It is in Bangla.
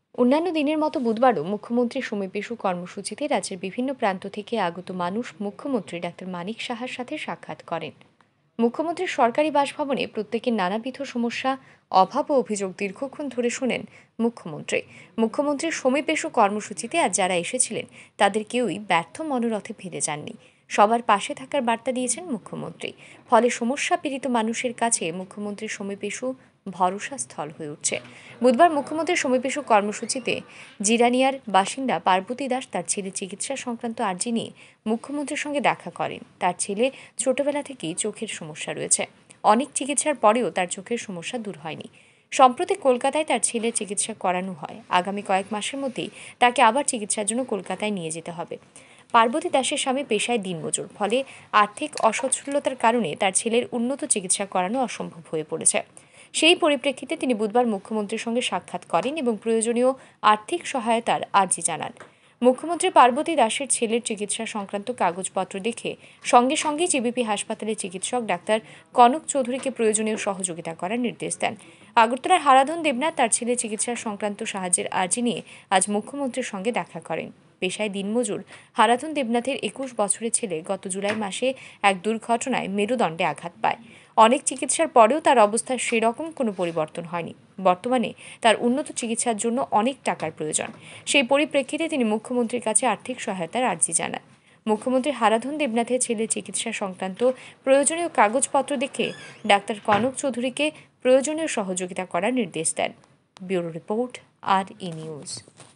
অন্যান্য দিনের মতো বুধবারও মুখ্যমন্ত্রী সমীপেশু কর্মসূচিতে রাজ্যের বিভিন্ন প্রান্ত থেকে আগত মানুষ মুখ্যমন্ত্রী ডাক্তার মানিক সাহার সাথে সাক্ষাৎ করেন। মুখ্যমন্ত্রীর সরকারি বাসভবনে প্রত্যেকের নানাবিধ সমস্যা, অভাব ও অভিযোগ দীর্ঘক্ষণ ধরে শোনেন মুখ্যমন্ত্রীর সমীপেশু কর্মসূচিতে আজ যারা এসেছিলেন তাদের কেউই ব্যর্থ মনোরথে ফিরে যাননি। সবার পাশে থাকার বার্তা দিয়েছেন মুখ্যমন্ত্রী। ফলে সমস্যা পীড়িত মানুষের কাছে মুখ্যমন্ত্রীর সমীপেশু ভরসা স্থল হয়ে উঠছে। বুধবার মুখ্যমন্ত্রীর সমীপেশু কর্মসূচিতে জিরানিয়ার বাসিন্দা পার্বতী দাস তার ছেলে চিকিৎসা সংক্রান্ত আর্জি নিয়ে মুখ্যমন্ত্রীর সঙ্গে দেখা করেন। তার ছেলে ছোটবেলা থেকেই চোখের সমস্যা রয়েছে। অনেক চিকিৎসার পরেও তার চোখের সমস্যা দূর হয়নি। সম্প্রতি কলকাতায় তার ছেলের চিকিৎসা করানো হয়। আগামী কয়েক মাসের মধ্যেই তাকে আবার চিকিৎসার জন্য কলকাতায় নিয়ে যেতে হবে। পার্বতী দাসের স্বামী পেশায় দিনমজুর, ফলে আর্থিক অসচ্ছলতার কারণে তার ছেলের উন্নত চিকিৎসা করানো অসম্ভব হয়ে পড়েছে। সেই পরিপ্রেক্ষিতে তিনি বুধবার মুখ্যমন্ত্রীর সঙ্গে সাক্ষাৎ করেন এবং প্রয়োজনীয় আর্থিক সহায়তার আর্জি জানান। মুখ্যমন্ত্রী পার্বতী দাসের ছেলের চিকিৎসা সংক্রান্ত কাগজপত্র দেখে সঙ্গে সঙ্গে জিবিপি হাসপাতালের চিকিৎসক ডাক্তার কনক চৌধুরীকে প্রয়োজনীয় সহযোগিতা করার নির্দেশ দেন। আগরতলার হারাধন দেবনাথ তার ছেলের চিকিৎসা সংক্রান্ত সাহায্যের আর্জি নিয়ে আজ মুখ্যমন্ত্রীর সঙ্গে দেখা করেন। পেশায় দিনমজুর হারাধন দেবনাথের 21 বছরের ছেলে গত জুলাই মাসে এক দুর্ঘটনায় মেরুদণ্ডে আঘাত পায়। অনেক চিকিৎসার পরেও তার অবস্থার সেরকম কোনো পরিবর্তন হয়নি। বর্তমানে তার উন্নত চিকিৎসার জন্য অনেক টাকার প্রয়োজন। সেই পরিপ্রেক্ষিতে তিনি মুখ্যমন্ত্রীর কাছে আর্থিক সহায়তার আর্জি জানান। মুখ্যমন্ত্রী হারাধন দেবনাথের ছেলের চিকিৎসা সংক্রান্ত প্রয়োজনীয় কাগজপত্র দেখে ডাক্তার কনক চৌধুরীকে প্রয়োজনীয় সহযোগিতা করার নির্দেশ দেন। Bureau report, R E news.